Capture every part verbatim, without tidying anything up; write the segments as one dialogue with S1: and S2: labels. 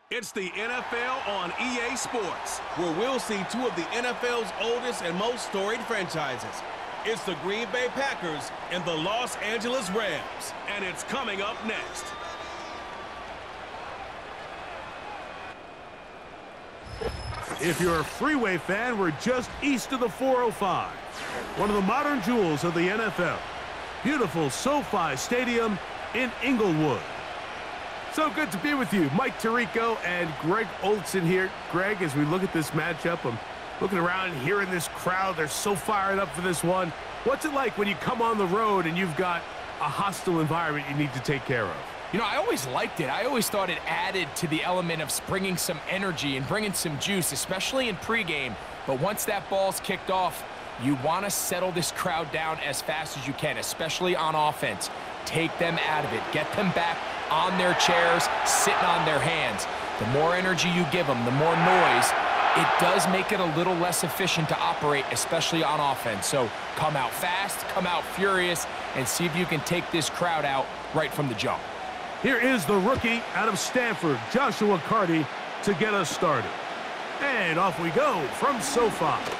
S1: It's the N F L on E A Sports, where we'll see two of the N F L's oldest and most storied franchises. It's the Green Bay Packers and the Los Angeles Rams. And it's coming up next.
S2: If you're a Freeway fan, we're just east of the four oh five. One of the modern jewels of the N F L. Beautiful SoFi Stadium in Inglewood. So good to be with you. Mike Tirico and Greg Olson here. Greg, as we look at this matchup, I'm looking around, hearing this crowd. They're so fired up for this one. What's it like when you come on the road and you've got a hostile environment you need to take care of?
S3: You know, I always liked it. I always thought it added to the element of bringing some energy and bringing some juice, especially in pregame. But once that ball's kicked off, you want to settle this crowd down as fast as you can, especially on offense. Take them out of it. Get them back on their chairs, sitting on their hands. The more energy you give them, the more noise, it does make it a little less efficient to operate, especially on offense. So come out fast, come out furious, and see if you can take this crowd out right from the jump.
S2: Here is the rookie out of Stanford, Joshua Carty, to get us started. And off we go from SoFi.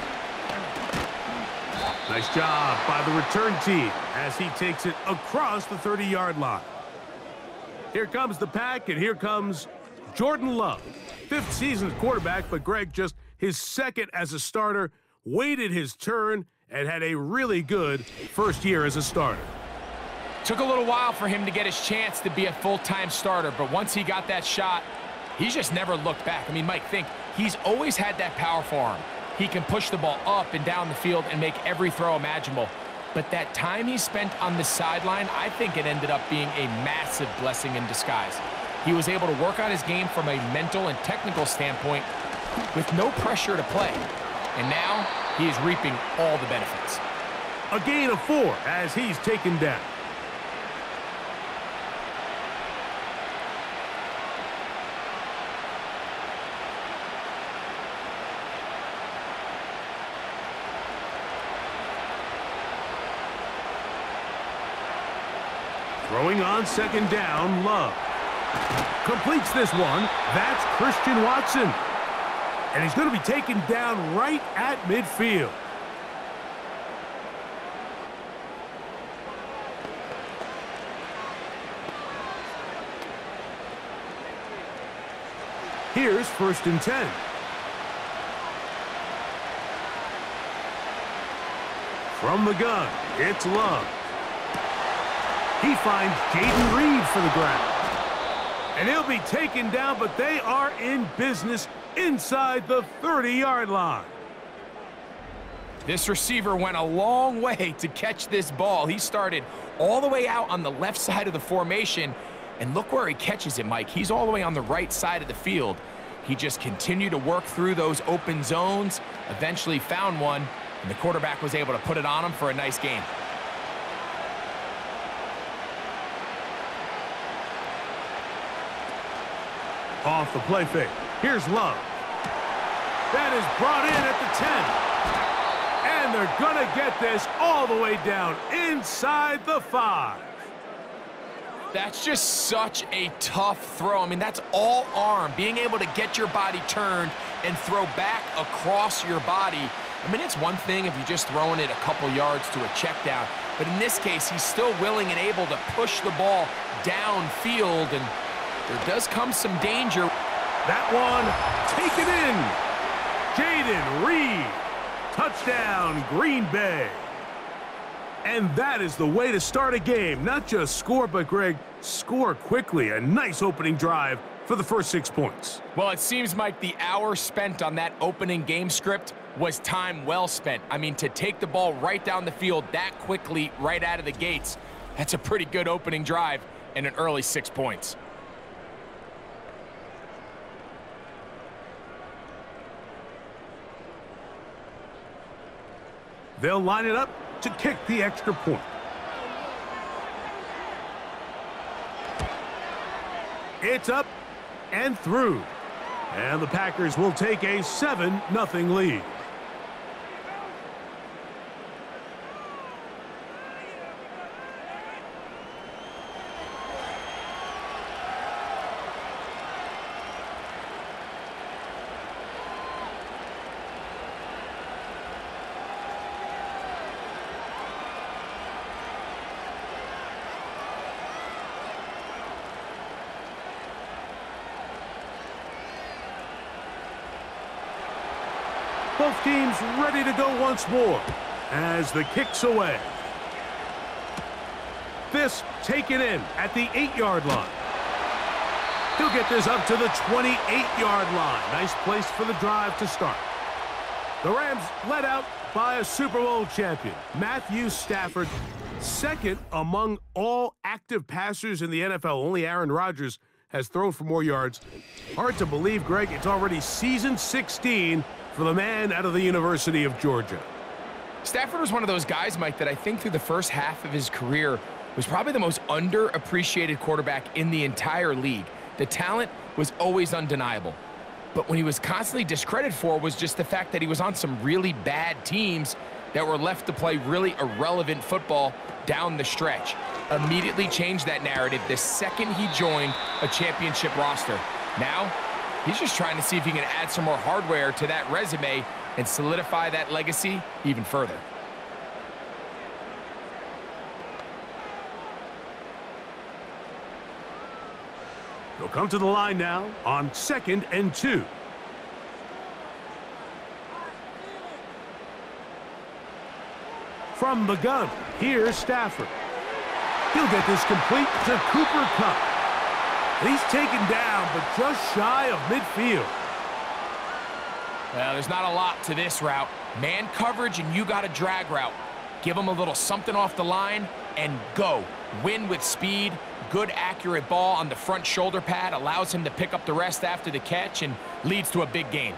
S2: Nice job by the return team as he takes it across the thirty-yard line. Here comes the pack, and here comes Jordan Love. Fifth season quarterback, but Greg, just his second as a starter, waited his turn, and had a really good first year as a starter.
S3: Took a little while for him to get his chance to be a full-time starter, but once he got that shot, he's just never looked back. I mean, Mike, think, he's always had that powerful arm. He can push the ball up and down the field and make every throw imaginable. But that time he spent on the sideline, I think it ended up being a massive blessing in disguise. He was able to work on his game from a mental and technical standpoint with no pressure to play. And now he is reaping all the benefits.
S2: A gain of four as he's taken down. Throwing on second down, Love. Completes this one. That's Christian Watson. And he's going to be taken down right at midfield. Here's first and ten. From the gun, it's Love. He finds Jaden Reed for the grab. And he'll be taken down, but they are in business inside the thirty-yard line.
S3: This receiver went a long way to catch this ball. He started all the way out on the left side of the formation, and look where he catches it, Mike. He's all the way on the right side of the field. He just continued to work through those open zones, eventually found one, and the quarterback was able to put it on him for a nice gain.
S2: Off the play fake. Here's Love. That is brought in at the ten. And they're going to get this all the way down inside the five.
S3: That's just such a tough throw. I mean, that's all arm. Being able to get your body turned and throw back across your body. I mean, it's one thing if you're just throwing it a couple yards to a check down. But in this case, he's still willing and able to push the ball downfield, and there does come some danger.
S2: That one taken in. Jaden Reed. Touchdown, Green Bay. And that is the way to start a game. Not just score, but, Greg, score quickly. A nice opening drive for the first six points.
S3: Well, it seems like the hour spent on that opening game script was time well spent. I mean, to take the ball right down the field that quickly right out of the gates, that's a pretty good opening drive and an early six points.
S2: They'll line it up to kick the extra point. It's up and through. And the Packers will take a seven nothing lead. Both teams ready to go once more as the kick's away. This taken in at the eight-yard line. He'll get this up to the twenty-eight-yard line. Nice place for the drive to start. The Rams led out by a Super Bowl champion, Matthew Stafford, second among all active passers in the N F L. Only Aaron Rodgers has thrown for more yards. Hard to believe, Greg, it's already season sixteen for the man out of the University of Georgia.
S3: Stafford was one of those guys, Mike, that I think through the first half of his career was probably the most underappreciated quarterback in the entire league. The talent was always undeniable. But when he was constantly discredited for was just the fact that he was on some really bad teams that were left to play really irrelevant football down the stretch. Immediately changed that narrative the second he joined a championship roster. Now, he's just trying to see if he can add some more hardware to that resume and solidify that legacy even further.
S2: He'll come to the line now on second and two. From the gun, here's Stafford. He'll get this complete to Cooper Kupp. He's taken down, but just shy of midfield.
S3: Well, there's not a lot to this route. Man coverage, and you got a drag route. Give him a little something off the line and go. Win with speed. Good, accurate ball on the front shoulder pad allows him to pick up the rest after the catch and leads to a big gain.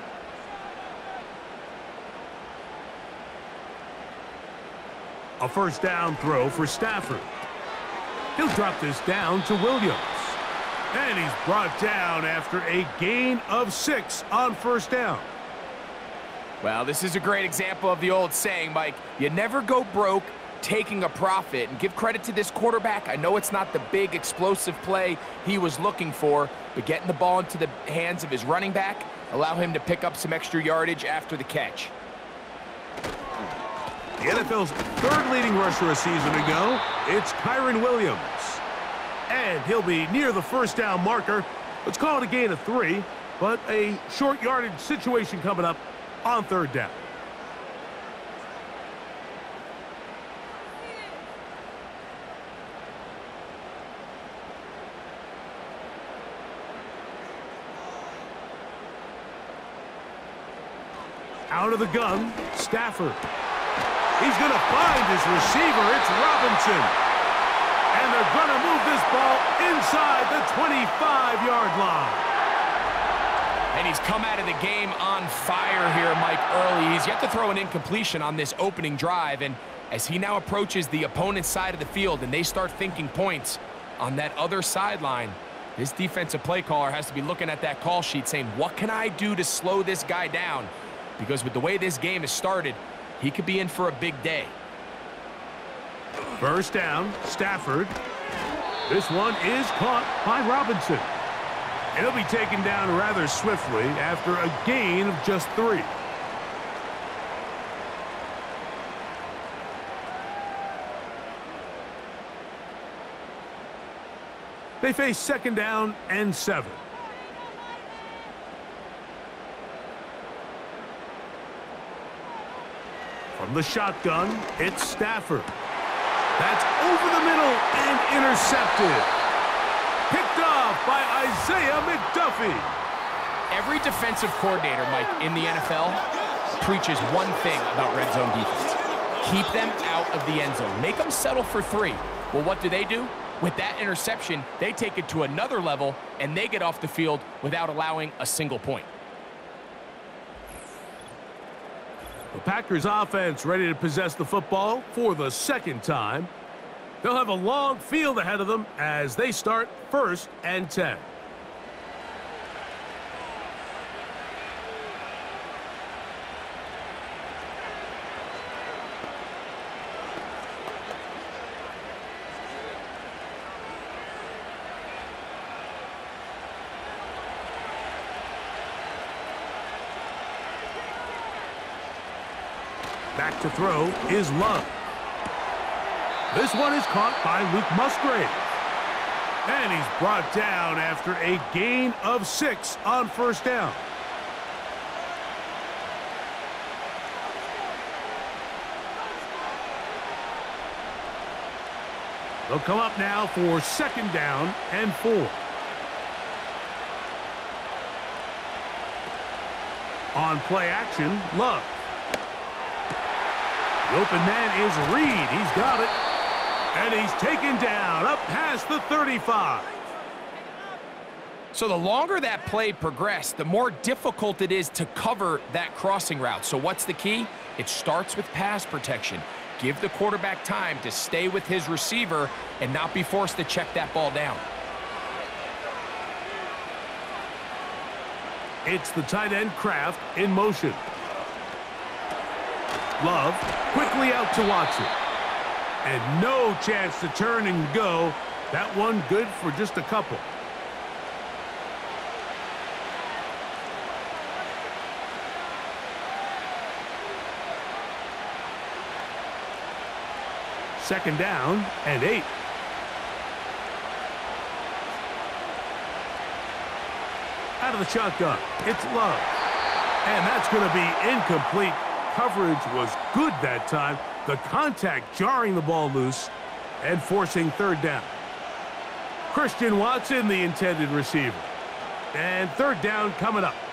S2: A first down throw for Stafford. He'll drop this down to Williams. And he's brought down after a gain of six on first down.
S3: Well, this is a great example of the old saying, Mike, you never go broke taking a profit. And give credit to this quarterback. I know it's not the big explosive play he was looking for, but getting the ball into the hands of his running back allow him to pick up some extra yardage after the catch.
S2: The N F L's third leading rusher a season ago, it's Kyren Williams. And he'll be near the first down marker. Let's call it a gain of three, but a short yardage situation coming up on third down. Out of the gun, Stafford. He's going to find his receiver. It's Robinson. And they're going to move this ball inside the twenty-five-yard line.
S3: And he's come out of the game on fire here, Mike, early. He's yet to throw an incompletion on this opening drive. And as he now approaches the opponent's side of the field and they start thinking points on that other sideline, this defensive play caller has to be looking at that call sheet saying, what can I do to slow this guy down? Because with the way this game has started, he could be in for a big day.
S2: First down, Stafford. This one is caught by Robinson. And he'll be taken down rather swiftly after a gain of just three. They face second down and seven. From the shotgun, it's Stafford. That's over the middle and intercepted. Picked off by Isaiah McDuffie.
S3: Every defensive coordinator, Mike, in the N F L preaches one thing about red zone defense. Keep them out of the end zone. Make them settle for three. Well, what do they do? With that interception, they take it to another level, and they get off the field without allowing a single point.
S2: The Packers offense ready to possess the football for the second time. They'll have a long field ahead of them as they start first and ten. Back to throw is Love. This one is caught by Luke Musgrave. And he's brought down after a gain of six on first down. They'll come up now for second down and four. On play action, Love. The open man is Reed. He's got it. And he's taken down up past the thirty-five.
S3: So the longer that play progressed, the more difficult it is to cover that crossing route. So what's the key? It starts with pass protection. Give the quarterback time to stay with his receiver and not be forced to check that ball down.
S2: It's the tight end Kraft in motion. Love quickly out to Watson. And no chance to turn and go. That one good for just a couple. Second down and eight. Out of the shotgun, it's Love. And that's going to be incomplete. Coverage was good that time. The contact jarring the ball loose and forcing third down. Christian Watson, the intended receiver. And third down coming up.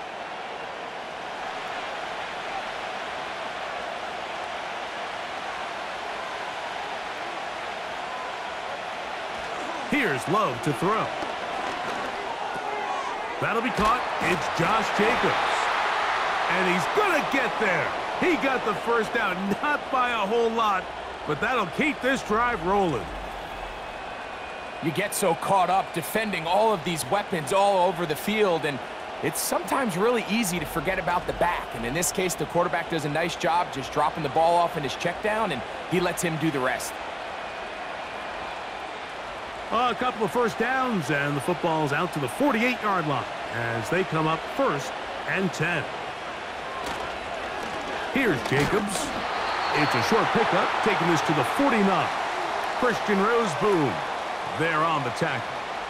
S2: Here's Love to throw. That'll be caught. It's Josh Jacobs. And he's going to get there. He got the first down, not by a whole lot, but that'll keep this drive rolling.
S3: You get so caught up defending all of these weapons all over the field, and it's sometimes really easy to forget about the back. And in this case, the quarterback does a nice job just dropping the ball off in his check down, and he lets him do the rest.
S2: A couple of first downs, and the football's out to the forty-eight yard line as they come up first and ten. Here's Jacobs. It's a short pickup, taking this to the forty-nine. Christian Roseboom there on the tackle.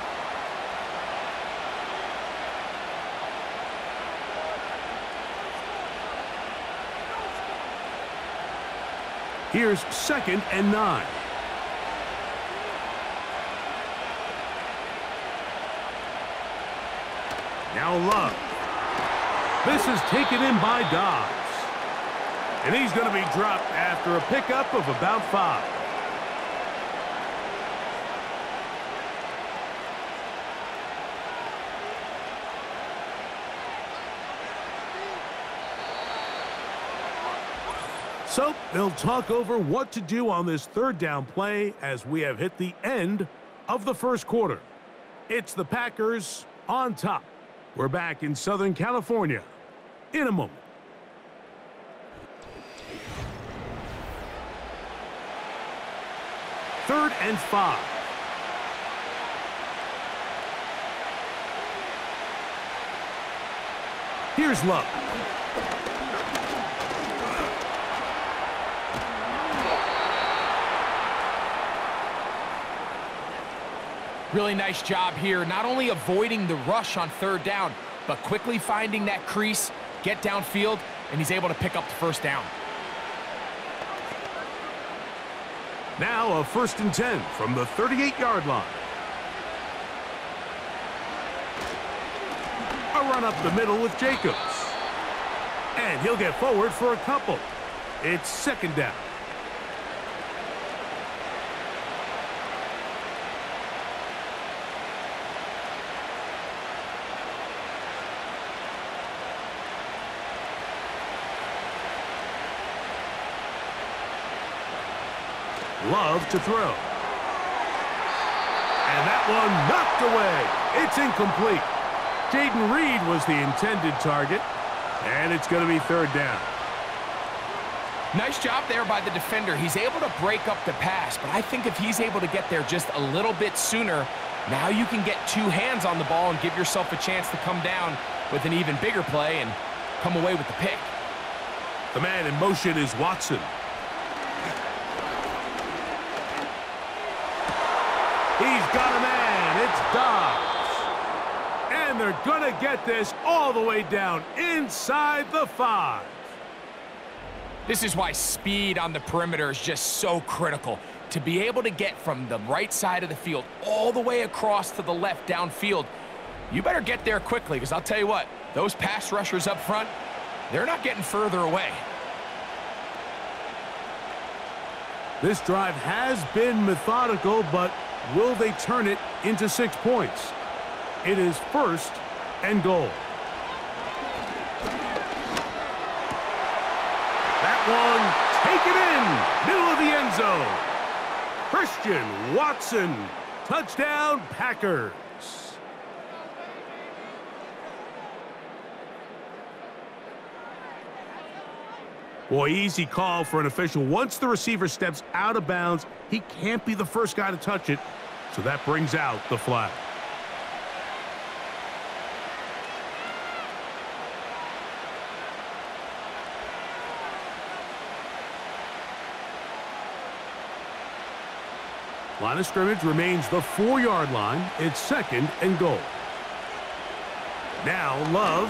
S2: Here's second and nine. Now Love. This is taken in by Dobbs. And he's going to be dropped after a pickup of about five. So they'll talk over what to do on this third down play as we have hit the end of the first quarter. It's the Packers on top. We're back in Southern California in a moment. Third and five. Here's Love.
S3: Really nice job here, not only avoiding the rush on third down, but quickly finding that crease, get downfield, and he's able to pick up the first down.
S2: Now a first and ten from the thirty-eight yard line. A run up the middle with Jacobs. And he'll get forward for a couple. It's second down. Love to throw. And that one knocked away. It's incomplete. Jayden Reed was the intended target. And it's going to be third down.
S3: Nice job there by the defender. He's able to break up the pass, but I think if he's able to get there just a little bit sooner, now you can get two hands on the ball and give yourself a chance to come down with an even bigger play and come away with the pick.
S2: The man in motion is Watson. He's got a man. It's Dobbs. And they're going to get this all the way down inside the five.
S3: This is why speed on the perimeter is just so critical. to be able to get from the right side of the field all the way across to the left downfield, you better get there quickly, because I'll tell you what, those pass rushers up front, they're not getting further away.
S2: This drive has been methodical, but will they turn it into six points? It is first and goal. That one, take it in, middle of the end zone. Christian Watson, touchdown Packers. Boy, easy call for an official. Once the receiver steps out of bounds, he can't be the first guy to touch it, so that brings out the flag. Line of scrimmage remains the four-yard line. It's second and goal. Now Love.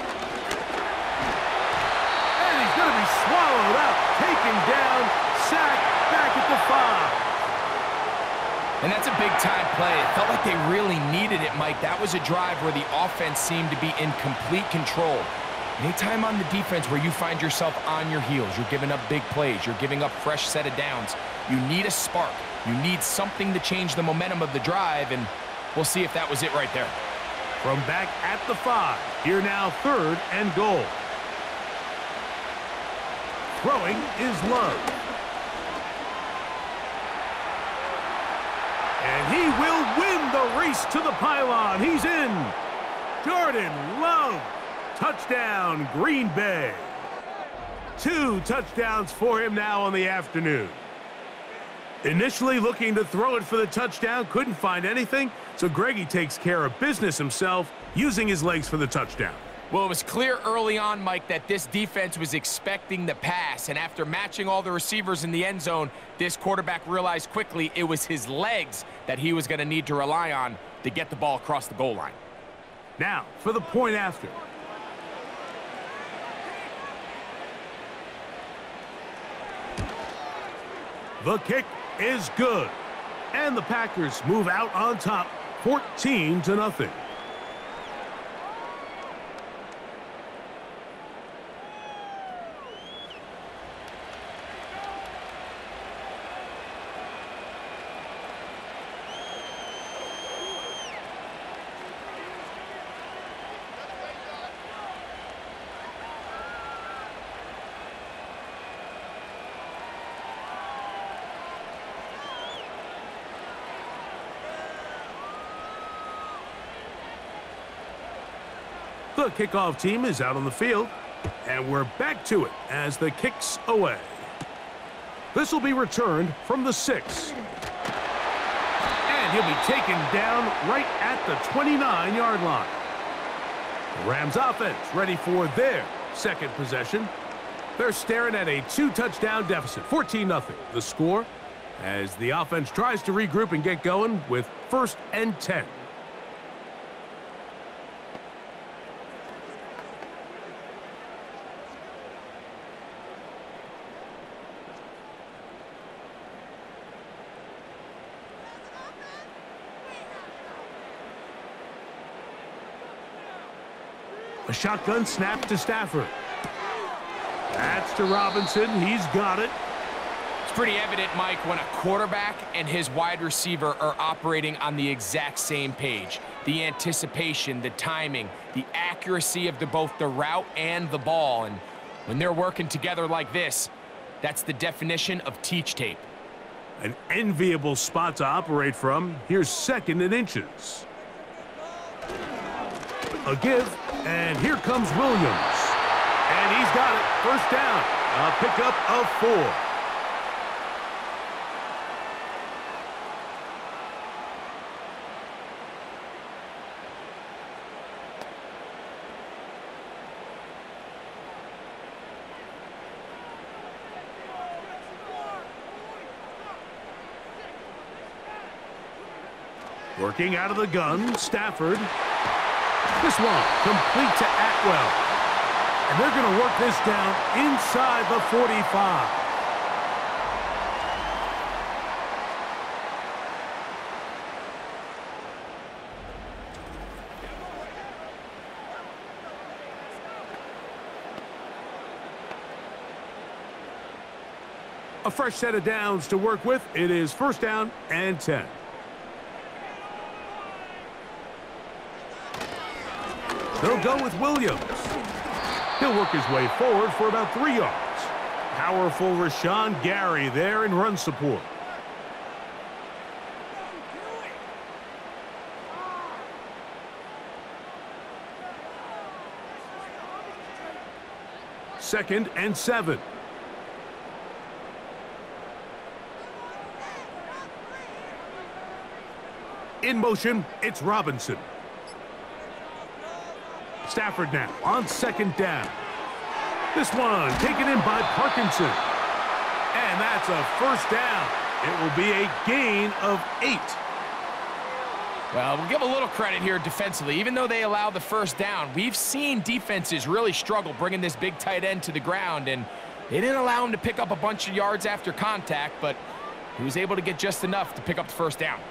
S2: And he's going to be swallowed up, taken down, sacked, back at the five.
S3: And that's a big-time play. It felt like they really needed it, Mike. That was a drive where the offense seemed to be in complete control. Anytime on the defense where you find yourself on your heels, you're giving up big plays, you're giving up fresh set of downs, you need a spark. You need something to change the momentum of the drive, and we'll see if that was it right there.
S2: From back at the five, here now third and goal. Throwing is Love. And he will win the race to the pylon. He's in. Jordan Love. Touchdown, Green Bay. Two touchdowns for him now on the afternoon. Initially looking to throw it for the touchdown, couldn't find anything, so Greggy takes care of business himself, using his legs for the touchdown.
S3: Well, it was clear early on, Mike, that this defense was expecting the pass, and after matching all the receivers in the end zone, this quarterback realized quickly it was his legs that he was going to need to rely on to get the ball across the goal line.
S2: Now, for the point after. The kick is good. And the Packers move out on top, fourteen to nothing. The kickoff team is out on the field, and we're back to it as the kick's away. This will be returned from the six. And he'll be taken down right at the twenty-nine-yard line. The Rams offense ready for their second possession. They're staring at a two-touchdown deficit, fourteen nothing. The score as the offense tries to regroup and get going with first and ten. A shotgun snap to Stafford. That's to Robinson. He's got it.
S3: It's pretty evident, Mike, when a quarterback and his wide receiver are operating on the exact same page. The anticipation, the timing, the accuracy of the, both the route and the ball. And when they're working together like this, that's the definition of teach tape.
S2: An enviable spot to operate from. Here's second and inches. A give, and here comes Williams. And he's got it. First down. A pickup of four. Working out of the gun, Stafford. This one complete to Atwell. And they're going to work this down inside the forty-five. A fresh set of downs to work with. It is first down and ten. They'll go with Williams. He'll work his way forward for about three yards. Powerful Rashawn Gary there in run support. Second and seven. In motion, it's Robinson. Stafford now on second down. This one taken in by Parkinson. And that's a first down. It will be a gain of eight.
S3: Well, we'll give a little credit here defensively. Even though they allow the first down, we've seen defenses really struggle bringing this big tight end to the ground, and they didn't allow him to pick up a bunch of yards after contact, but he was able to get just enough to pick up the first down.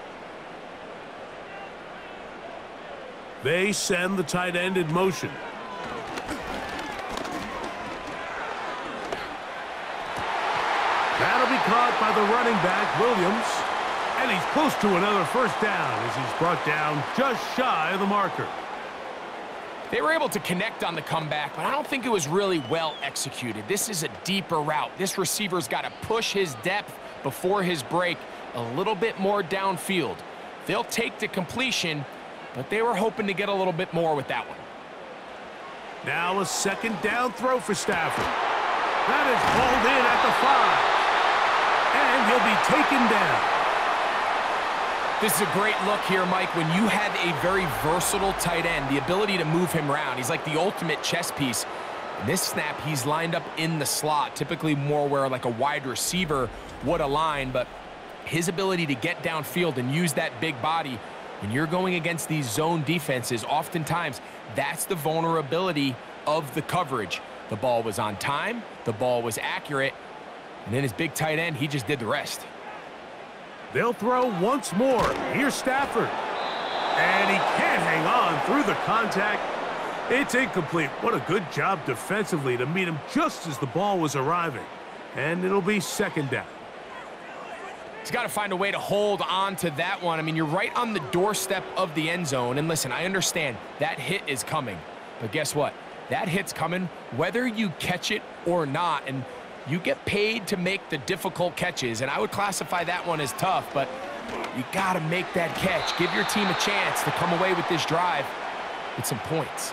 S2: They send the tight end in motion. That'll be caught by the running back, Williams. And he's close to another first down as he's brought down just shy of the marker.
S3: They were able to connect on the comeback, but I don't think it was really well executed. This is a deeper route. This receiver's got to push his depth before his break a little bit more downfield. They'll take the completion, but they were hoping to get a little bit more with that one.
S2: Now a second down throw for Stafford. That is hauled in at the five. And he'll be taken down.
S3: This is a great look here, Mike, when you have a very versatile tight end, the ability to move him around. He's like the ultimate chess piece. In this snap, he's lined up in the slot, typically more where like a wide receiver would align, but his ability to get downfield and use that big body, when you're going against these zone defenses, oftentimes that's the vulnerability of the coverage. The ball was on time, the ball was accurate, and then his big tight end, he just did the rest.
S2: They'll throw once more. Here's Stafford. And he can't hang on through the contact. It's incomplete. What a good job defensively to meet him just as the ball was arriving. And it'll be second down.
S3: He's got to find a way to hold on to that one. I mean, you're right on the doorstep of the end zone. And listen, I understand that hit is coming. But guess what? That hit's coming whether you catch it or not. And you get paid to make the difficult catches, and I would classify that one as tough, but you got to make that catch. Give your team a chance to come away with this drive with some points.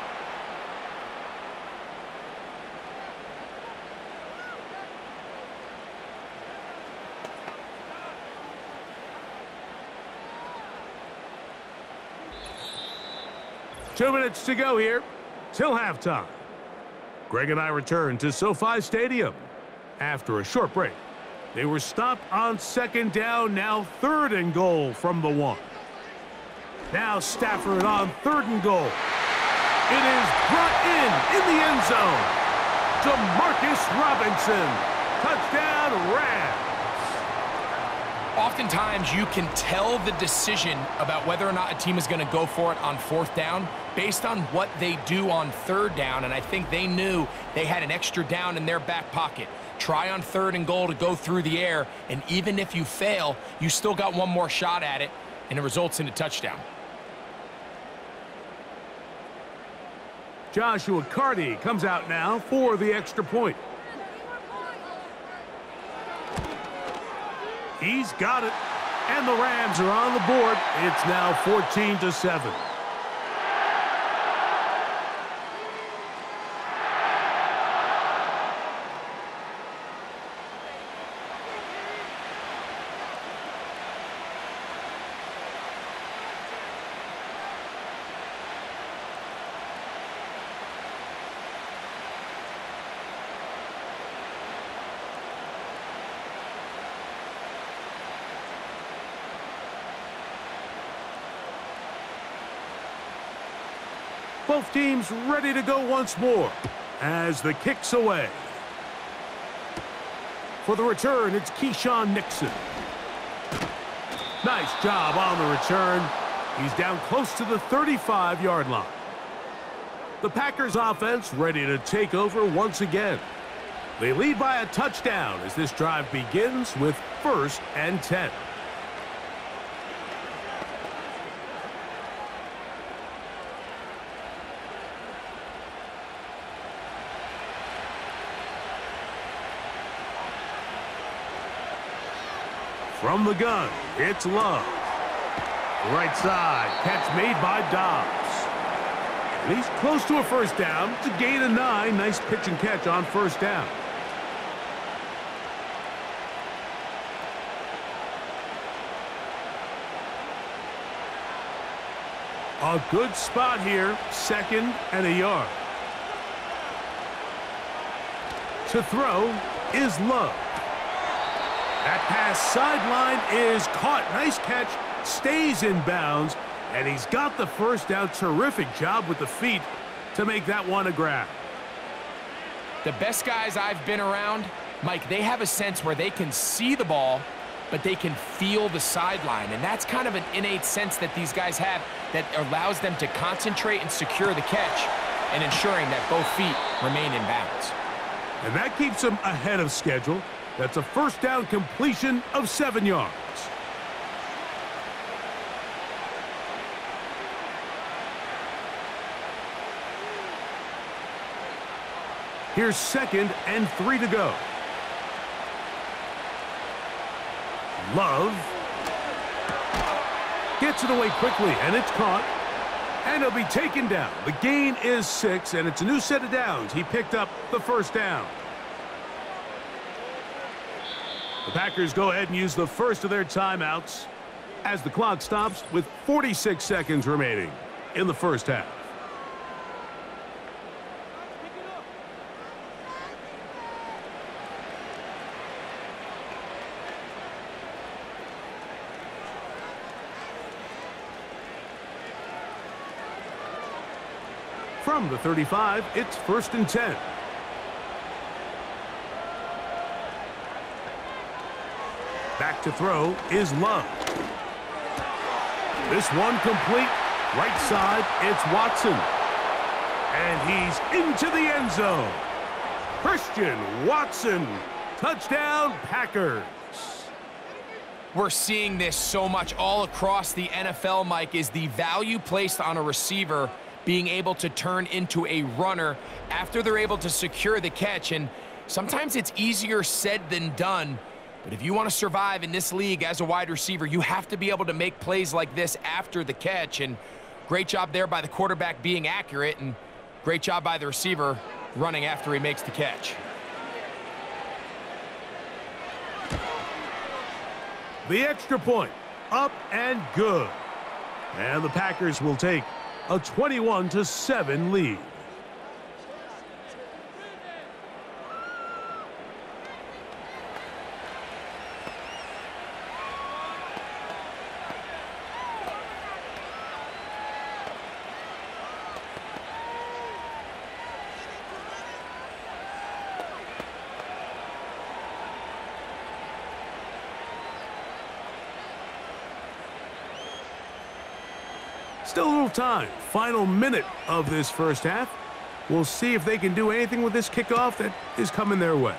S2: Two minutes to go here till halftime. Greg and I return to SoFi Stadium. After a short break, they were stopped on second down, now third and goal from the one. Now Stafford on third and goal. It is brought in in the end zone. Demarcus Robinson. Touchdown, Rams.
S3: Oftentimes, you can tell the decision about whether or not a team is going to go for it on fourth down based on what they do on third down, and I think they knew they had an extra down in their back pocket. Try on third and goal to go through the air, and even if you fail, you still got one more shot at it, and it results in a touchdown.
S2: Joshua Carty comes out now for the extra point. He's got it, and the Rams are on the board. It's now fourteen to seven. Both teams ready to go once more as the kick's away. For the return, it's Keyshawn Nixon. Nice job on the return. He's down close to the thirty-five yard line. The Packers offense ready to take over once again. They lead by a touchdown as this drive begins with first and ten. From the gun, it's Love. Right side, catch made by Dobbs. And he's close to a first down. It's a gain of nine. Nice pitch and catch on first down. A good spot here, second and a yard. To throw is Love. That pass sideline is caught. Nice catch, stays in bounds, and he's got the first down. Terrific job with the feet to make that one a grab.
S3: The best guys I've been around, Mike, they have a sense where they can see the ball, but they can feel the sideline. And that's kind of an innate sense that these guys have that allows them to concentrate and secure the catch and ensuring that both feet remain in bounds.
S2: And that keeps them ahead of schedule. That's a first down completion of seven yards. Here's second and three to go. Love gets it away quickly, and it's caught. And it'll be taken down. The gain is six, and it's a new set of downs. He picked up the first down. The Packers go ahead and use the first of their timeouts as the clock stops with forty-six seconds remaining in the first half. From the thirty-five, it's first and ten. Back to throw is Love. This one complete. Right side, it's Watson. And he's into the end zone. Christian Watson. Touchdown, Packers.
S3: We're seeing this so much all across the N F L, Mike, is the value placed on a receiver being able to turn into a runner after they're able to secure the catch. And sometimes it's easier said than done. But if you want to survive in this league as a wide receiver, you have to be able to make plays like this after the catch. And great job there by the quarterback being accurate, and great job by the receiver running after he makes the catch.
S2: The extra point, up and good. And the Packers will take a twenty-one to seven lead. Still a little time. Final minute of this first half. We'll see if they can do anything with this kickoff that is coming their way.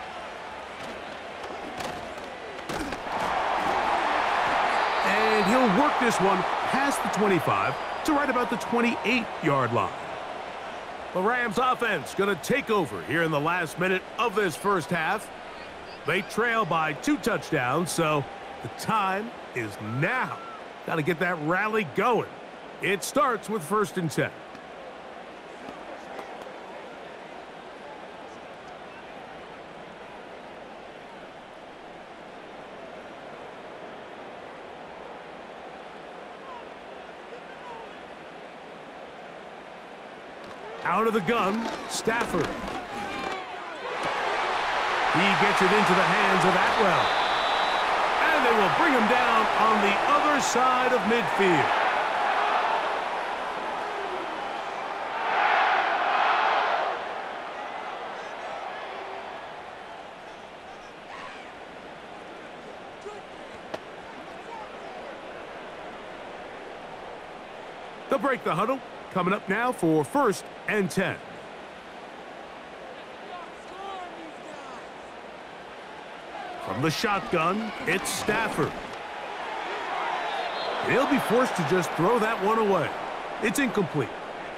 S2: And he'll work this one past the twenty-five to right about the twenty-eight yard line. The Rams offense going to take over here in the last minute of this first half. They trail by two touchdowns, so the time is now. Got to get that rally going. It starts with first and ten. Out of the gun, Stafford. He gets it into the hands of Atwell. And they will bring him down on the other side of midfield. They'll break the huddle. Coming up now for first and ten. From the shotgun, it's Stafford. He'll be forced to just throw that one away. It's incomplete.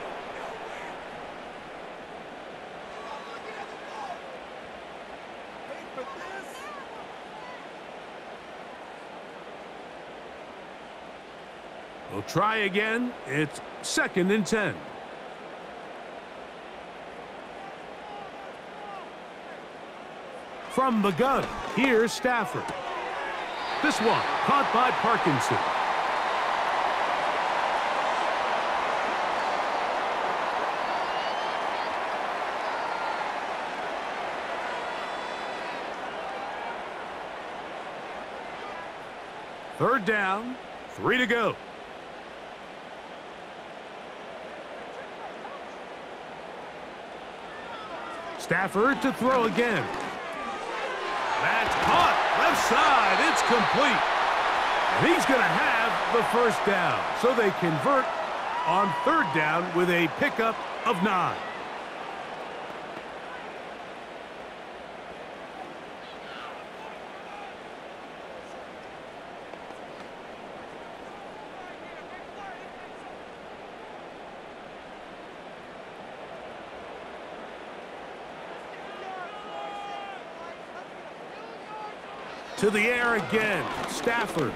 S2: We'll try again. It's second and ten. From the gun, here's Stafford. This one caught by Parkinson. Third down, three to go. Stafford to throw again. That's caught. Left side. It's complete. And he's going to have the first down. So they convert on third down with a pickup of nine. To the air again, Stafford.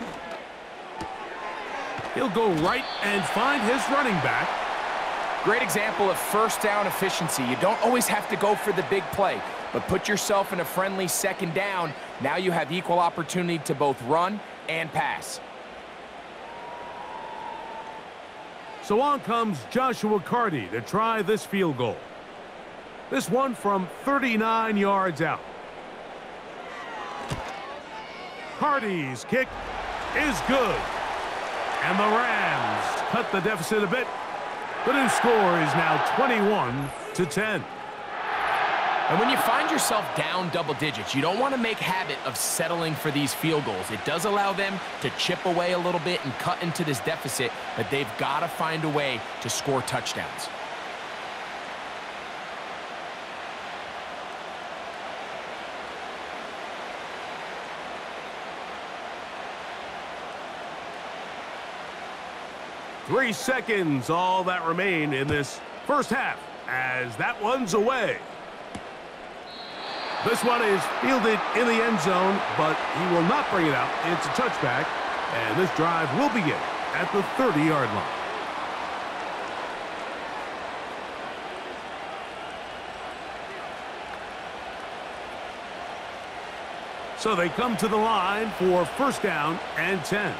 S2: He'll go right and find his running back.
S3: Great example of first down efficiency. You don't always have to go for the big play, but put yourself in a friendly second down. Now you have equal opportunity to both run and pass.
S2: So on comes Joshua Carty to try this field goal. This one from thirty-nine yards out. Carty's kick is good. And the Rams cut the deficit a bit. The new score is now twenty-one to ten.
S3: And when you find yourself down double digits, you don't want to make habit of settling for these field goals. It does allow them to chip away a little bit and cut into this deficit, but they've got to find a way to score touchdowns.
S2: Three seconds, all that remain in this first half, as that one's away. This one is fielded in the end zone, but he will not bring it out. It's a touchback, and this drive will begin at the thirty-yard line. So they come to the line for first down and ten.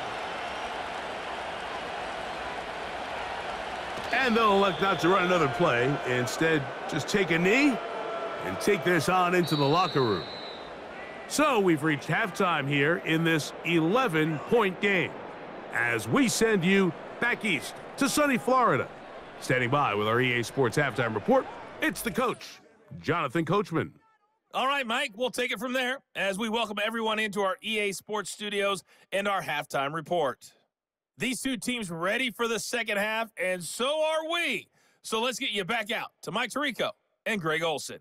S2: And they'll elect not to run another play. Instead, just take a knee and take this on into the locker room. So we've reached halftime here in this eleven point game as we send you back east to sunny Florida. Standing by with our E A Sports Halftime Report, it's the coach, Jonathan Coachman.
S4: All right, Mike, we'll take it from there as we welcome everyone into our E A Sports studios and our halftime report. These two teams ready for the second half, and so are we. So let's get you back out to Mike Tirico and Greg Olson.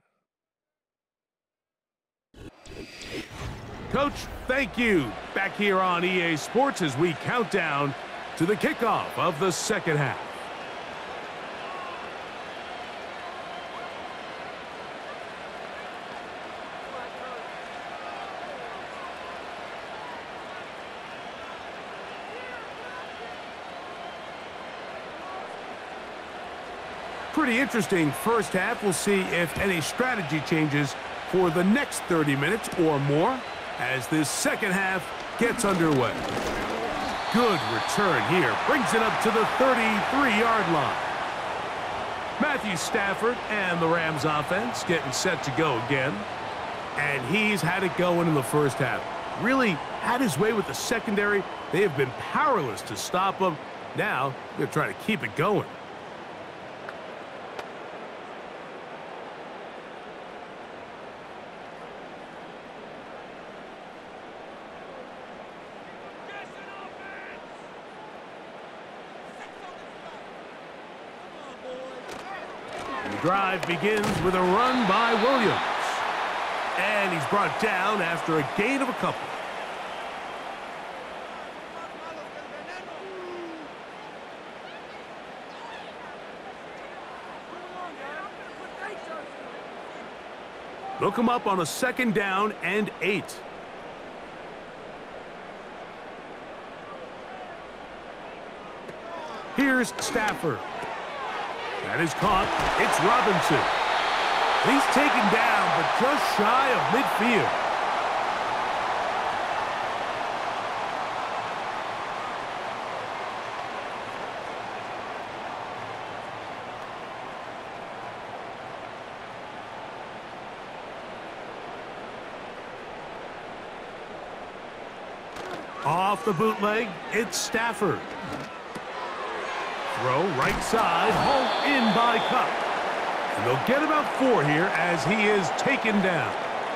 S2: Coach, thank you. Back here on E A Sports as we count down to the kickoff of the second half. Pretty interesting first half. We'll see if any strategy changes for the next thirty minutes or more as this second half gets underway. Good return here. Brings it up to the thirty-three-yard line. Matthew Stafford and the Rams offense getting set to go again. And he's had it going in the first half. Really had his way with the secondary. They have been powerless to stop him. Now they're trying to keep it going. The drive begins with a run by Williams. And he's brought down after a gain of a couple. They'll come up on a second down and eight. Here's Stafford. That is caught. It's Robinson. He's taken down, but just shy of midfield. Off the bootleg, it's Stafford. Throw right side, hauled in by Kupp. And they'll get about four here as he is taken down.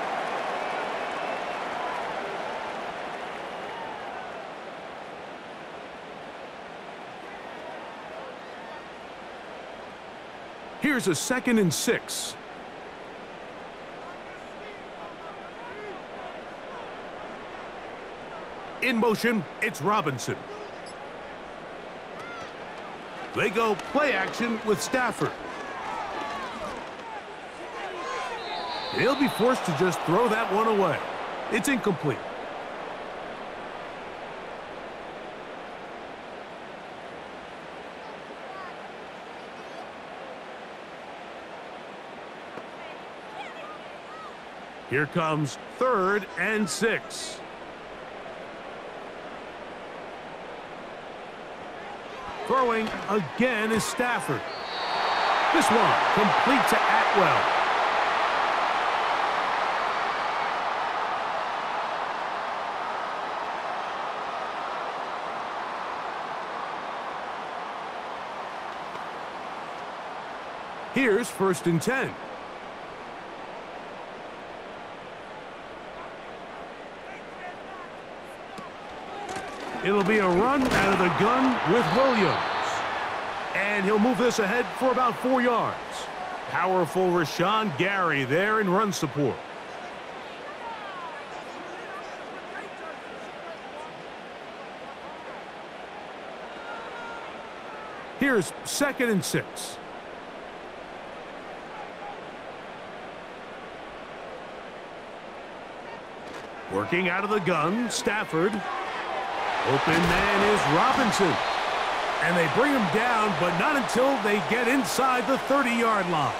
S2: Here's a second and six. In motion, it's Robinson. They go play action with Stafford. He'll be forced to just throw that one away. It's incomplete. Here comes third and six. Throwing again is Stafford. This one complete to Atwell. Here's first and ten. It'll be a run out of the gun with Williams. And he'll move this ahead for about four yards. Powerful Rashawn Gary there in run support. Here's second and six. Working out of the gun, Stafford. Open man is Robinson. And they bring him down, but not until they get inside the thirty-yard line.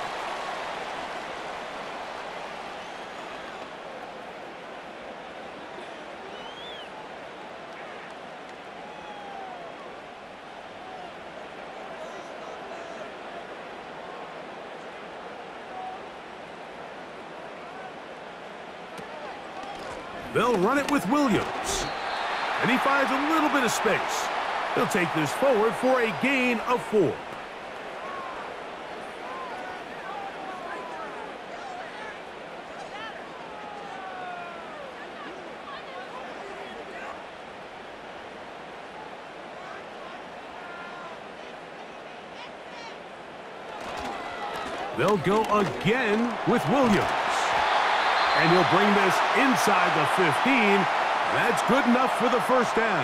S2: They'll run it with Williams. And he finds a little bit of space. He'll take this forward for a gain of four. They'll go again with Williams. And he'll bring this inside the fifteen. That's good enough for the first down.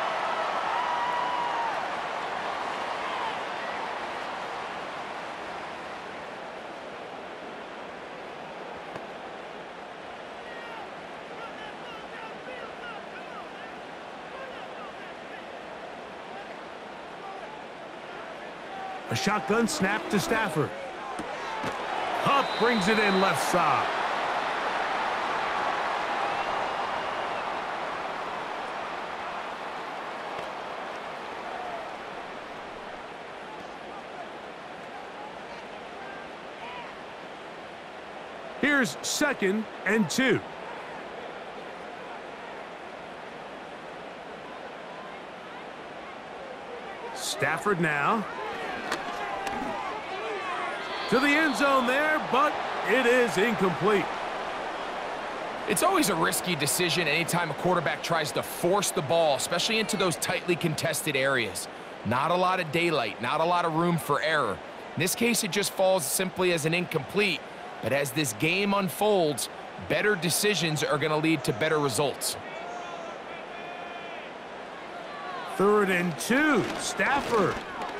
S2: A shotgun snap to Stafford. Kupp brings it in left side. Here's second and two. Stafford now. To the end zone there, but it is incomplete.
S3: It's always a risky decision anytime a quarterback tries to force the ball, especially into those tightly contested areas. Not a lot of daylight, not a lot of room for error. In this case, it just falls simply as an incomplete. But as this game unfolds, better decisions are going to lead to better results.
S2: Third and two, Stafford.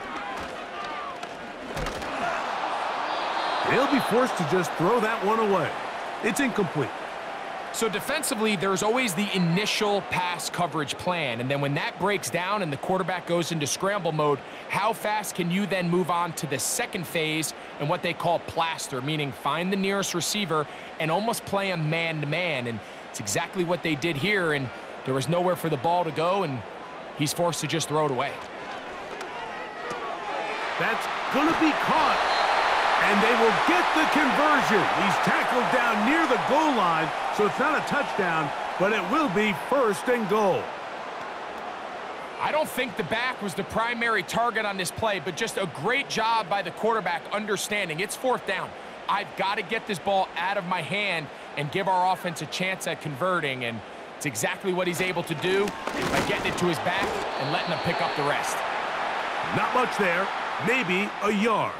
S2: They'll be forced to just throw that one away. It's incomplete.
S3: So defensively, there's always the initial pass coverage plan, and then when that breaks down and the quarterback goes into scramble mode, how fast can you then move on to the second phase and what they call plaster, meaning find the nearest receiver and almost play him man-to-man, and it's exactly what they did here, and there was nowhere for the ball to go, and he's forced to just throw it away.
S2: That's going to be caught, and they will get the conversion. He's tackled down near the goal line, so it's not a touchdown, but it will be first and goal.
S3: I don't think the back was the primary target on this play, but just a great job by the quarterback understanding it's fourth down. I've got to get this ball out of my hand and give our offense a chance at converting, and it's exactly what he's able to do by getting it to his back and letting him pick up the rest.
S2: Not much there, maybe a yard.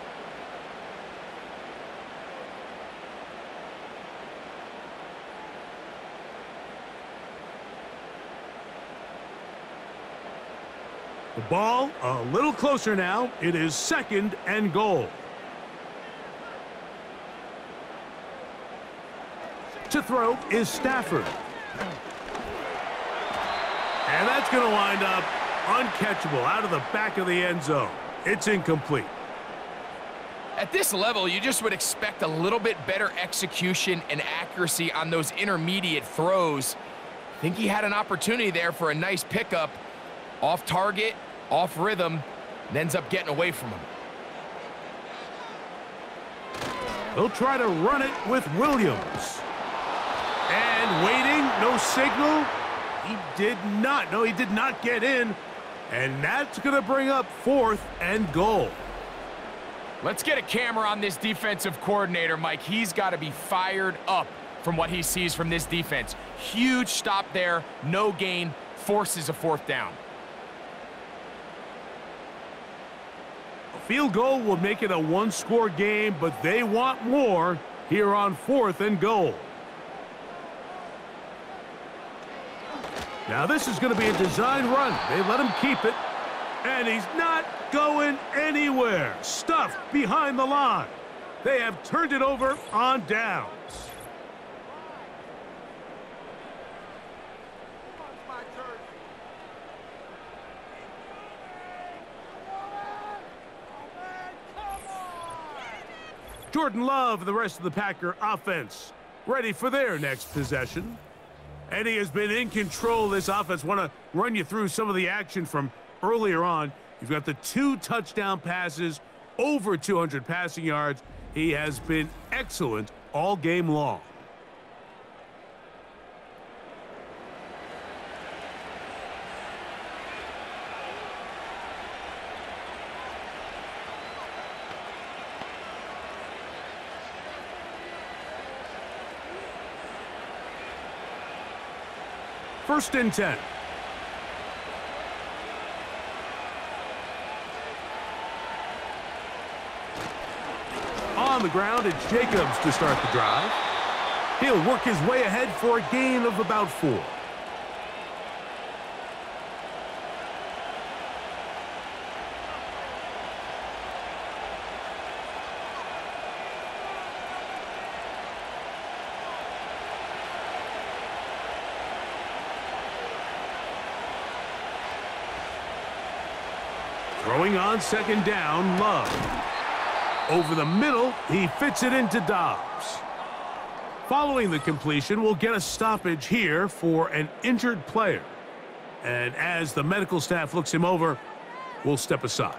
S2: The ball a little closer now. It is second and goal. To throw is Stafford. And that's going to wind up uncatchable out of the back of the end zone. It's incomplete.
S3: At this level, you just would expect a little bit better execution and accuracy on those intermediate throws. I think he had an opportunity there for a nice pickup. Off target, off rhythm, and ends up getting away from him.
S2: They'll try to run it with Williams. And waiting, no signal. He did not. No, he did not get in. And that's going to bring up fourth and goal.
S3: Let's get a camera on this defensive coordinator, Mike. He's got to be fired up from what he sees from this defense. Huge stop there, no gain, forces a fourth down.
S2: Field goal will make it a one-score game, but they want more here on fourth and goal. Now this is going to be a design run. They let him keep it, and he's not going anywhere. Stuffed behind the line. They have turned it over on downs. Jordan Love and the rest of the Packer offense ready for their next possession. And he has been in control of this offense. Want to run you through some of the action from earlier on. You've got the two touchdown passes, over two hundred passing yards. He has been excellent all game long. First and ten. On the ground, it's Jacobs to start the drive. He'll work his way ahead for a gain of about four. Throwing on second down, Love. Over the middle, he fits it into Dobbs. Following the completion, we'll get a stoppage here for an injured player. And as the medical staff looks him over, we'll step aside.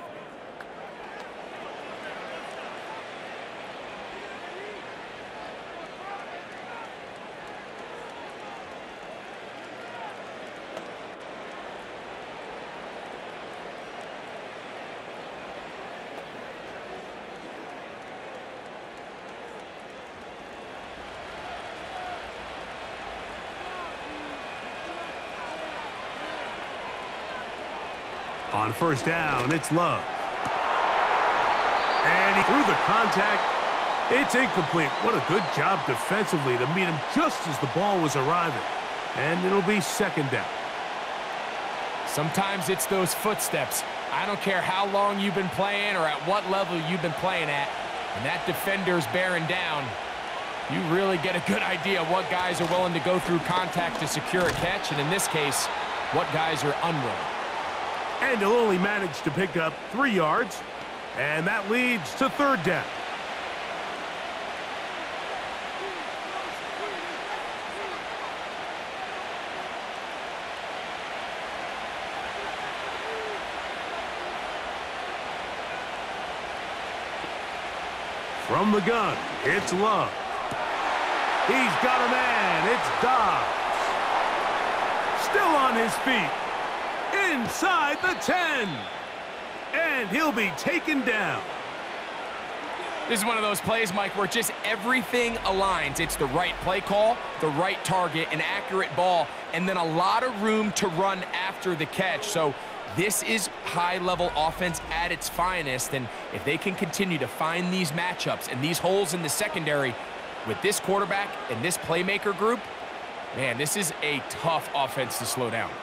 S2: On first down, it's Love. And he threw the contact It's incomplete. What a good job defensively to meet him just as the ball was arriving. And it'll be second down.
S3: Sometimes it's those footsteps. I don't care how long you've been playing or at what level you've been playing at. When that defender's bearing down, you really get a good idea of what guys are willing to go through contact to secure a catch, and in this case, what guys are unwilling.
S2: And he'll only manage to pick up three yards, and that leads to third down. From the gun, it's Love. He's got a man. It's Dobbs. Still on his feet. Inside the ten. And he'll be taken down.
S3: This is one of those plays, Mike, where just everything aligns. It's the right play call, the right target, an accurate ball, and then a lot of room to run after the catch. So this is high-level offense at its finest, and if they can continue to find these matchups and these holes in the secondary with this quarterback and this playmaker group, man, this is a tough offense to slow down.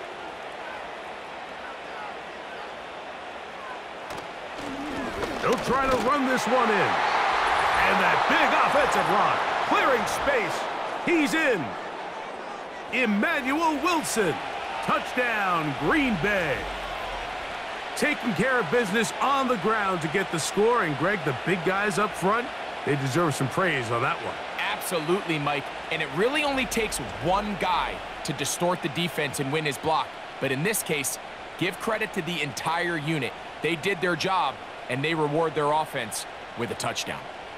S2: They'll try to run this one in. And that big offensive line, clearing space. He's in. Emmanuel Wilson. Touchdown, Green Bay. Taking care of business on the ground to get the score. And, Greg, the big guys up front, they deserve some praise on that one.
S3: Absolutely, Mike. And it really only takes one guy to distort the defense and win his block. But in this case, give credit to the entire unit. They did their job, and they reward their offense with a touchdown.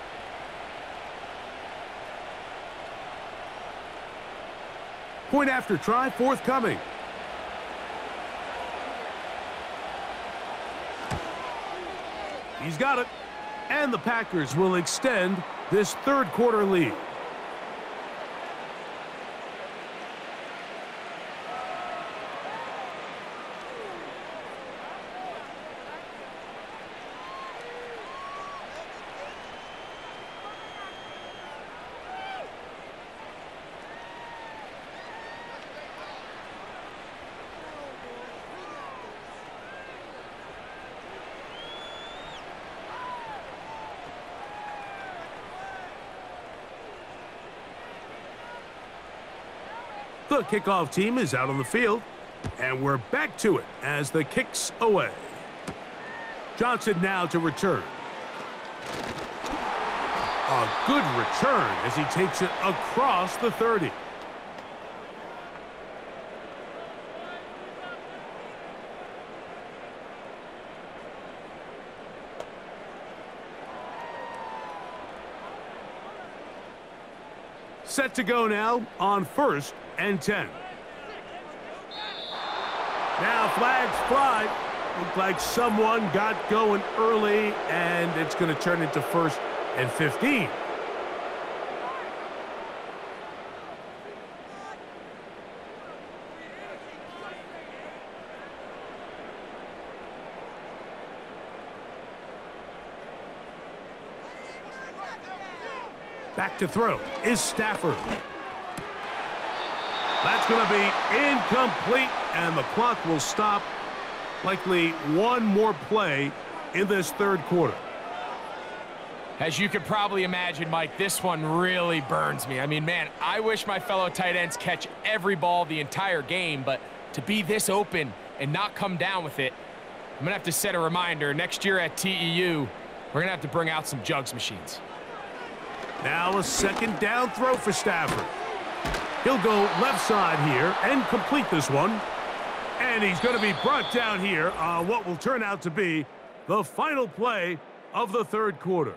S2: Point after try forthcoming. He's got it. And the Packers will extend this third quarter lead. The kickoff team is out on the field, and we're back to it as the kick's away. Johnson now to return. A good return as he takes it across the thirty. Set to go now on first and ten. Now flags fly. Looked like someone got going early, and it's going to turn into first and fifteen. Back to throw is Stafford. That's going to be incomplete, and the clock will stop. Likely one more play in this third quarter.
S3: As you could probably imagine, Mike, this one really burns me. I mean, man, I wish my fellow tight ends catch every ball the entire game, but to be this open and not come down with it, I'm going to have to set a reminder. Next year at T E U, we're going to have to bring out some jugs machines.
S2: Now a second down throw for Stafford. He'll go left side here and complete this one. And he's going to be brought down here on what will turn out to be the final play of the third quarter.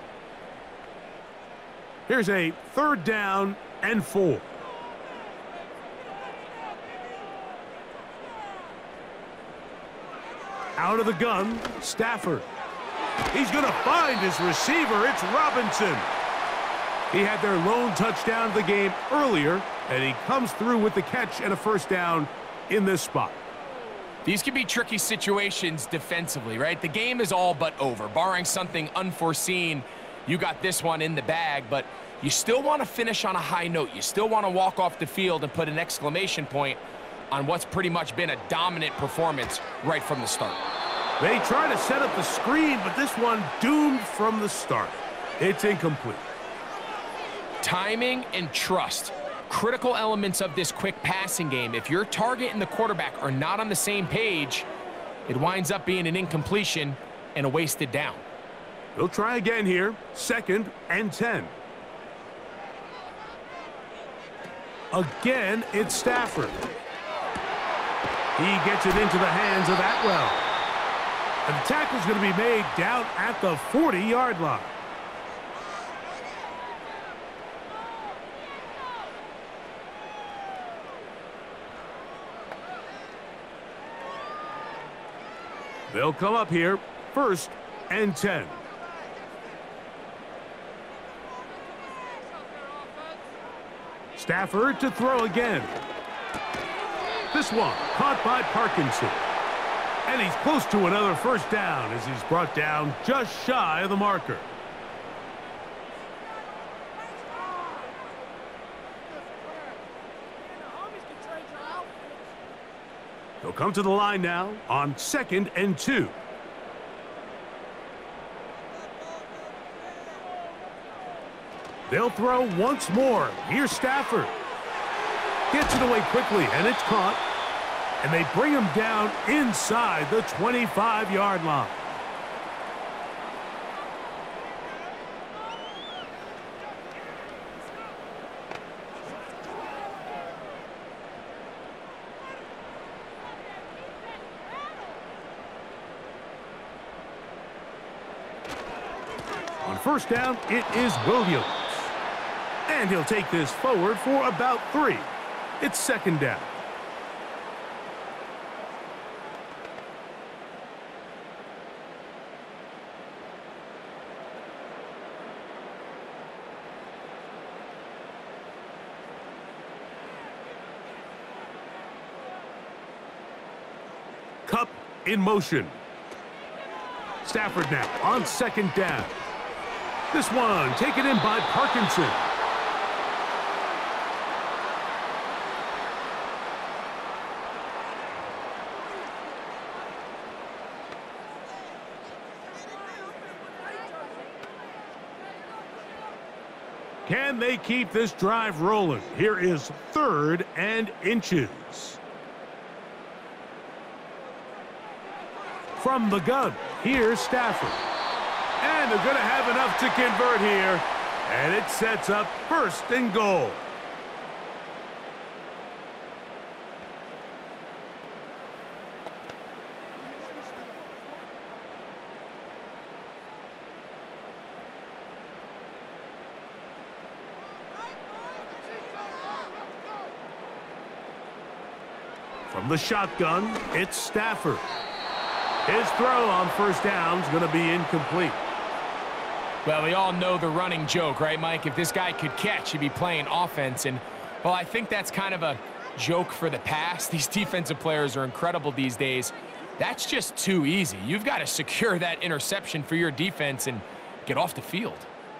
S2: Here's a third down and four. Out of the gun, Stafford. He's going to find his receiver. It's Robinson. He had their lone touchdown of the game earlier, and he comes through with the catch and a first down in this spot.
S3: These can be tricky situations defensively, right? The game is all but over. Barring something unforeseen, you got this one in the bag, but you still want to finish on a high note. You still want to walk off the field and put an exclamation point on what's pretty much been a dominant performance right from the start.
S2: They try to set up the screen, but this one doomed from the start. It's incomplete.
S3: Timing and trust, critical elements of this quick passing game. If your target and the quarterback are not on the same page, it winds up being an incompletion and a wasted down.
S2: They'll try again here, second and ten. Again, it's Stafford. He gets it into the hands of Atwell. And the tackle's going to be made down at the forty-yard line. They'll come up here, first and ten. Stafford to throw again. This one caught by Parkinson. And he's close to another first down as he's brought down just shy of the marker. They'll come to the line now on second and two. They'll throw once more. Here's Stafford. Gets it away quickly, and it's caught. And they bring him down inside the twenty-five-yard line. On first down, it is Williams. And he'll take this forward for about three. It's second down. Kupp in motion. Stafford now on second down. This one taken in by Parkinson. Can they keep this drive rolling? Here is third and inches. From the gun, here's Stafford. And they're going to have enough to convert here. And it sets up first and goal. From the shotgun, it's Stafford. His throw on first down is going to be incomplete.
S3: Well, we all know the running joke, right, Mike? If this guy could catch, he'd be playing offense. And, well, I think that's kind of a joke for the past. These defensive players are incredible these days. That's just too easy. You've got to secure that interception for your defense and get off the field.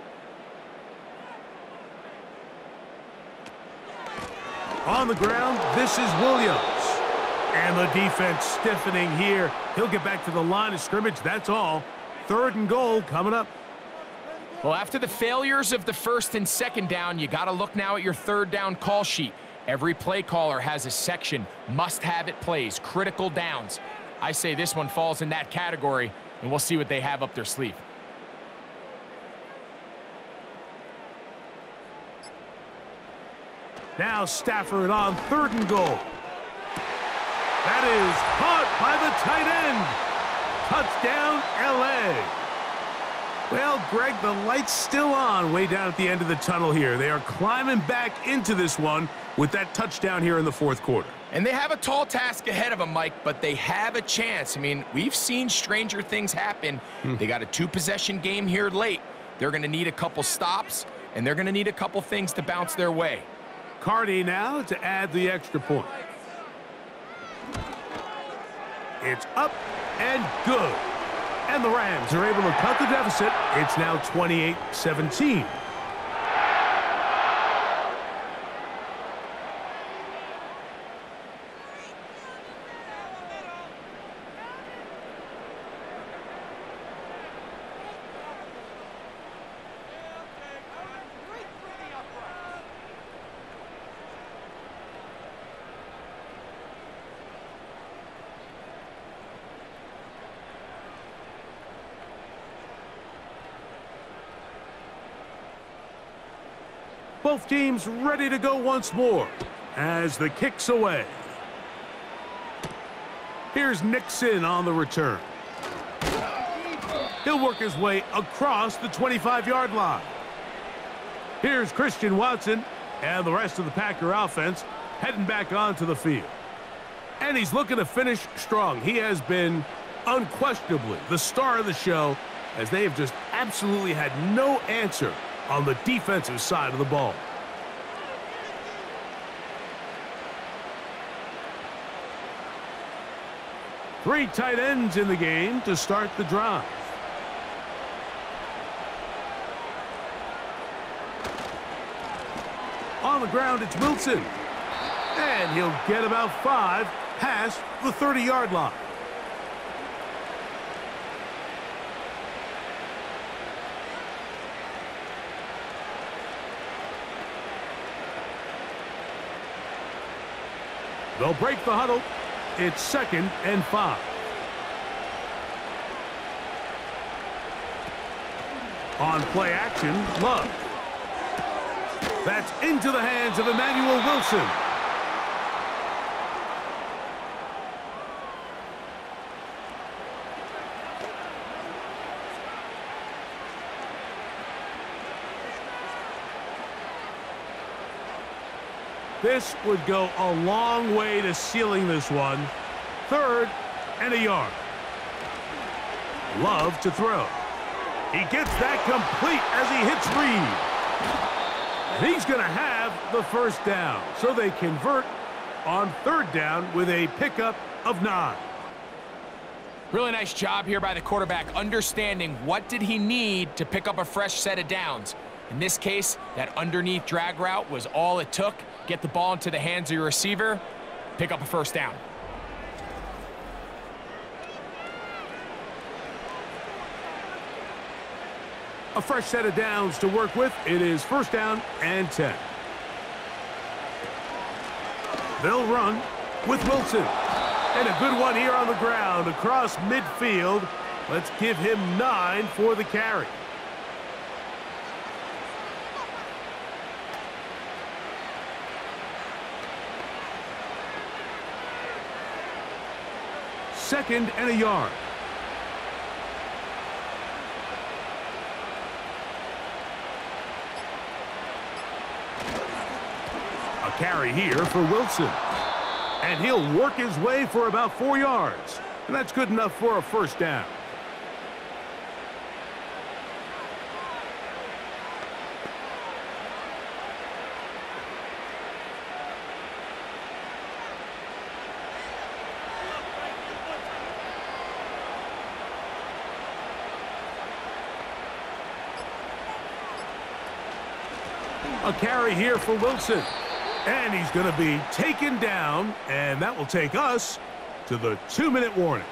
S2: On the ground, this is Williams. And the defense stiffening here. He'll get back to the line of scrimmage. That's all. Third and goal coming up.
S3: Well, after the failures of the first and second down, you got to look now at your third down call sheet. Every play caller has a section, must-have-it plays, critical downs. I say this one falls in that category, and we'll see what they have up their sleeve.
S2: Now Stafford on third and goal. That is caught by the tight end. Touchdown, L A. Well, Greg, the light's still on way down at the end of the tunnel here. They are climbing back into this one with that touchdown here in the fourth quarter.
S3: And they have a tall task ahead of them, Mike, but they have a chance. I mean, we've seen stranger things happen. Hmm. They got a two-possession game here late. They're going to need a couple stops, and they're going to need a couple things to bounce their way.
S2: Cardi now to add the extra point. It's up and good. And the Rams are able to cut the deficit. It's now twenty-eight seventeen. Both teams ready to go once more as the kick's away. Here's Nixon on the return. He'll work his way across the twenty-five yard line. Here's Christian Watson and the rest of the Packer offense heading back onto the field. And he's looking to finish strong. He has been unquestionably the star of the show as they have just absolutely had no answer on the defensive side of the ball. Three tight ends in the game to start the drive. On the ground, it's Wilson. And he'll get about five past the thirty yard line. They'll break the huddle. It's second and five. On play action, Love. That's into the hands of Emmanuel Wilson. This would go a long way to sealing this one. Third and a yard. Love to throw. He gets that complete as he hits Reed. And he's going to have the first down. So they convert on third down with a pickup of nine.
S3: Really nice job here by the quarterback, understanding what did he need to pick up a fresh set of downs. In this case, that underneath drag route was all it took. Get the ball into the hands of your receiver, pick up a first down.
S2: A fresh set of downs to work with. It is first down and ten. They'll run with Wilson. And a good one here on the ground across midfield. Let's give him nine for the carry. Second and a yard. A carry here for Wilson. And he'll work his way for about four yards. And that's good enough for a first down. A carry here for Wilson. And he's going to be taken down, and that will take us to the two-minute warning.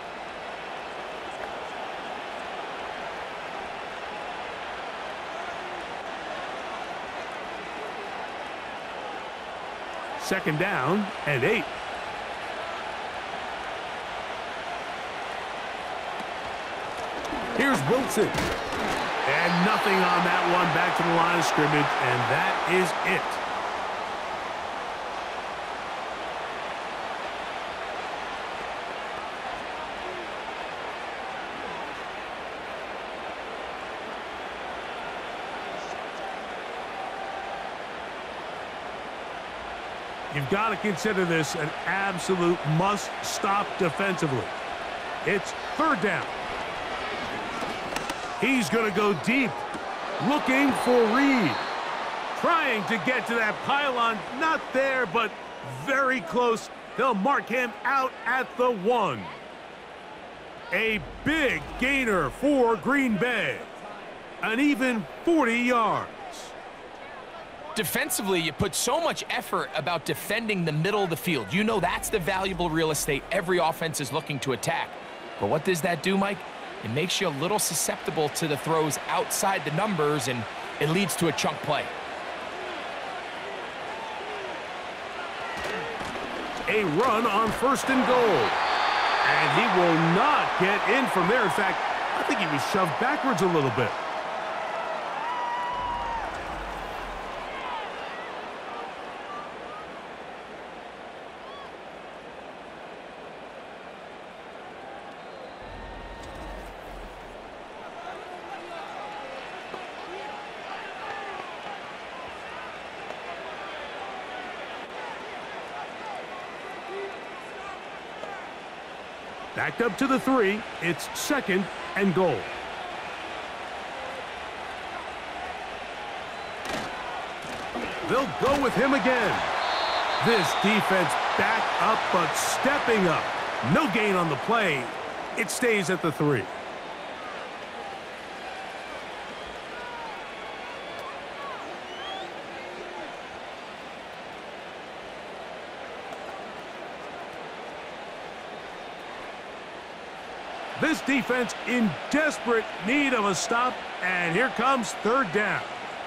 S2: Second down and eight. Here's Wilson. And nothing on that one, back to the line of scrimmage, and that is it. You've got to consider this an absolute must-stop defensively. It's third down. He's going to go deep, looking for Reed. Trying to get to that pylon, not there, but very close. They'll mark him out at the one. A big gainer for Green Bay. An even forty yards.
S3: Defensively, you put so much effort about defending the middle of the field. You know that's the valuable real estate every offense is looking to attack. But what does that do, Mike? It makes you a little susceptible to the throws outside the numbers, and it leads to a chunk play.
S2: A run on first and goal. And he will not get in from there. In fact, I think he was shoved backwards a little bit. Backed up to the three. It's second and goal. They'll go with him again. This defense back up, but stepping up. No gain on the play. It stays at the three. This defense in desperate need of a stop, and here comes third down.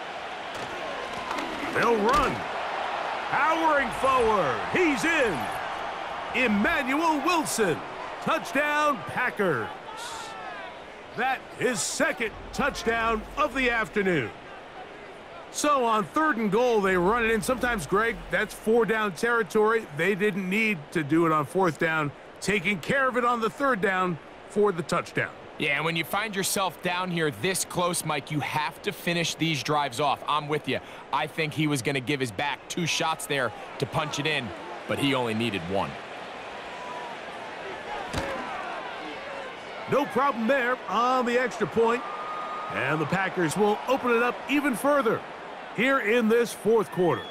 S2: They'll run. Powering forward. He's in. Emmanuel Wilson. Touchdown, Packers. That is second touchdown of the afternoon. So on third and goal, they run it in. Sometimes, Greg, that's four down territory. They didn't need to do it on fourth down. Taking care of it on the third down for the touchdown.
S3: Yeah, and when you find yourself down here this close, Mike, you have to finish these drives off. I'm with you. I think he was going to give his back two shots there to punch it in, but he only needed one.
S2: No problem there on the extra point. And the Packers will open it up even further here in this fourth quarter.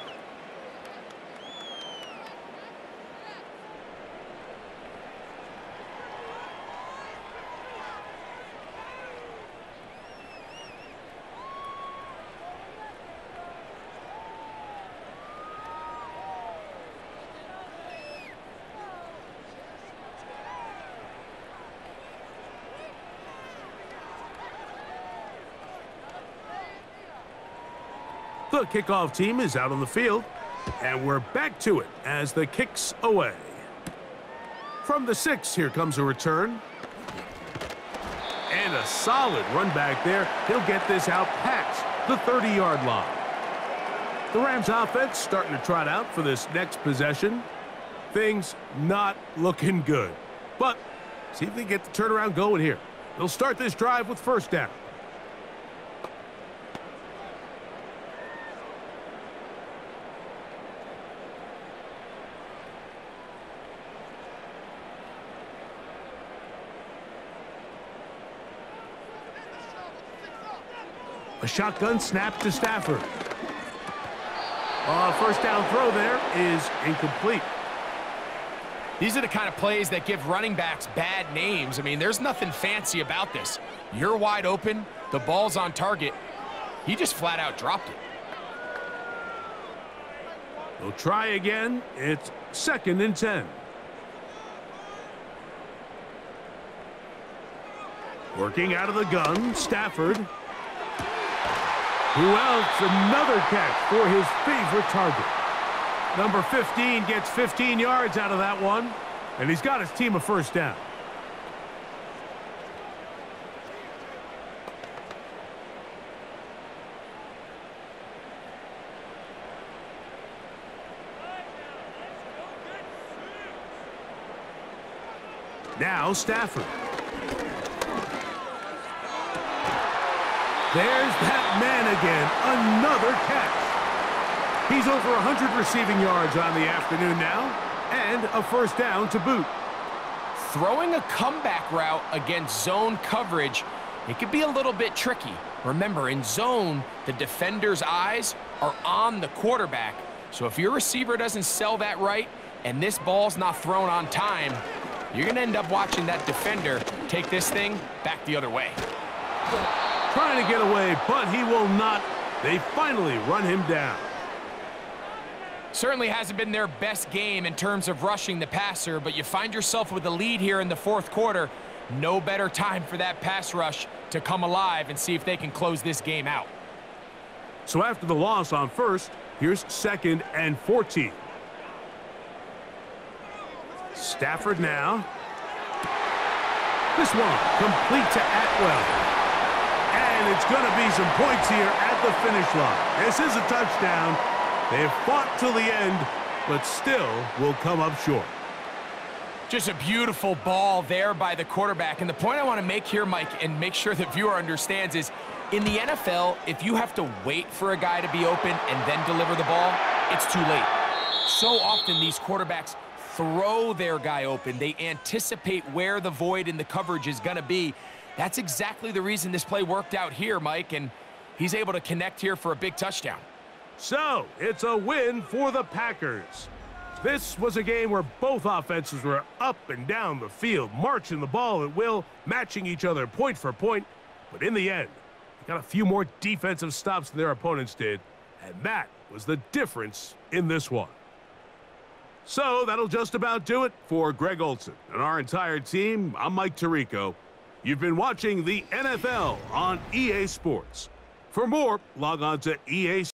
S2: The kickoff team is out on the field, and we're back to it as the kick's away. From the six, here comes a return. And a solid run back there. He'll get this out past the thirty-yard line. The Rams offense starting to trot out for this next possession. Things not looking good. But see if they get the turnaround going here. They'll start this drive with first down. A shotgun snap to Stafford. Uh, first down throw there is incomplete.
S3: These are the kind of plays that give running backs bad names. I mean, there's nothing fancy about this. You're wide open, the ball's on target. He just flat out dropped it.
S2: They'll try again. It's second and ten. Working out of the gun, Stafford. Who else? Another catch for his favorite target. Number fifteen gets fifteen yards out of that one, and he's got his team a first down. Now Stafford. There's that man again. Another catch. He's over one hundred receiving yards on the afternoon now, and a first down to boot.
S3: Throwing a comeback route against zone coverage, it could be a little bit tricky. Remember, in zone, the defender's eyes are on the quarterback. So if your receiver doesn't sell that right, and this ball's not thrown on time, you're going to end up watching that defender take this thing back the other way.
S2: Trying to get away, but he will not. They finally run him down.
S3: Certainly hasn't been their best game in terms of rushing the passer, but you find yourself with a lead here in the fourth quarter. No better time for that pass rush to come alive and see if they can close this game out.
S2: So after the loss on first, here's second and fourteen. Stafford now. This one complete to Atwell. And it's going to be some points here at the finish line. This is a touchdown. They have fought till the end, but still will come up short.
S3: Just a beautiful ball there by the quarterback. And the point I want to make here, Mike, and make sure the viewer understands is, in the N F L, if you have to wait for a guy to be open and then deliver the ball, it's too late. So often these quarterbacks throw their guy open. They anticipate where the void in the coverage is going to be. That's exactly the reason this play worked out here, Mike, and he's able to connect here for a big touchdown.
S2: So, it's a win for the Packers. This was a game where both offenses were up and down the field, marching the ball at will, matching each other point for point. But in the end, they got a few more defensive stops than their opponents did, and that was the difference in this one. So, that'll just about do it for Greg Olsen and our entire team. I'm Mike Tirico. You've been watching the N F L on E A Sports. For more, log on to E A